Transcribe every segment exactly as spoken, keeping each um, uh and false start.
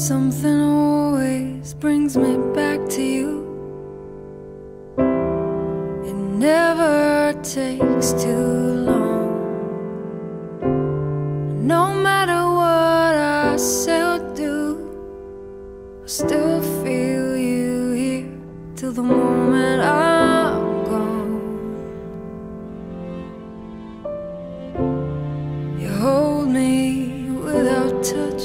Something always brings me back to you. It never takes too long. No matter what I say or do, I still feel you here till the moment I'm gone. You hold me without touch,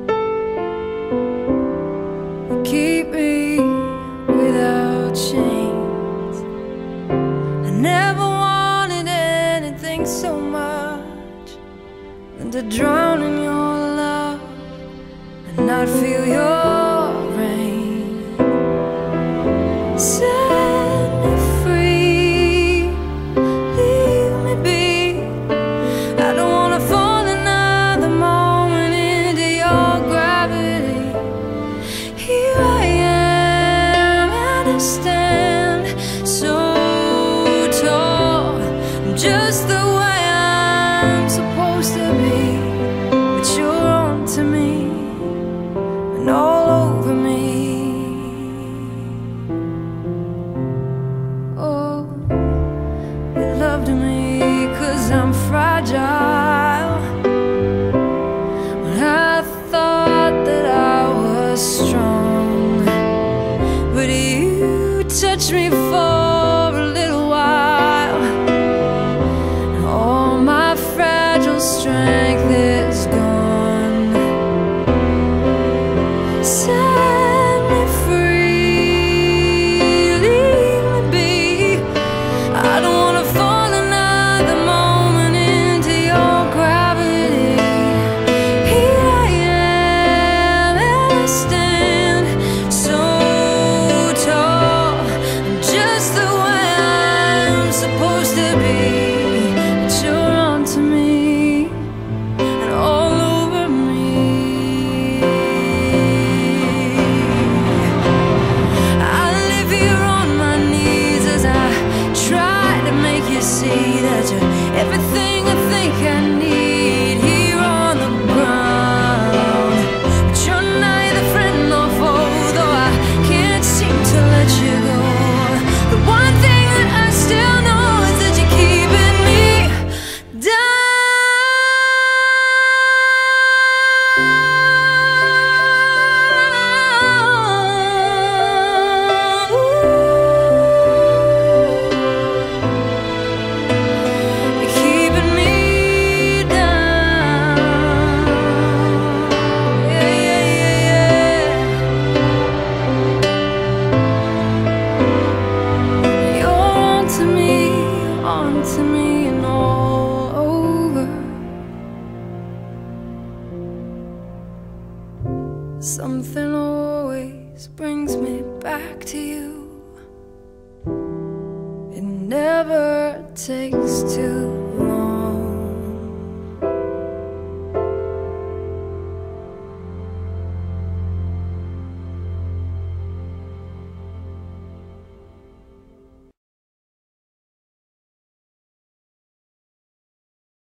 keep me without chains. I never wanted anything so much than to drown in your love and not feel your rain. Set me free, leave me be. I don't wanna fall another moment into your gravity. Here I am, and I stand so tall. I'm just the way I'm supposed to be, but you're on to me and all over me. Oh, you loved me 'cause I'm fragile, when I thought that I was strong. But you touched me for a little while, and all my fragile strength is gone. Set me free, leave me be. I don't wanna fall another moment into your gravity. Here I am, and I stand so tall. I'm just the way I'm supposed to be, but you're on to me and all over me. I live here on my knees as I try to make you see that you're everything I think I need here on the ground. But you're neither friend nor foe, though I can't seem to let you go. The one thing that I still know is that you're keeping me down. You're keeping me down. Yeah, yeah, yeah, yeah. You're on to me, on to me and all over. Something always brings me back to you. It never takes two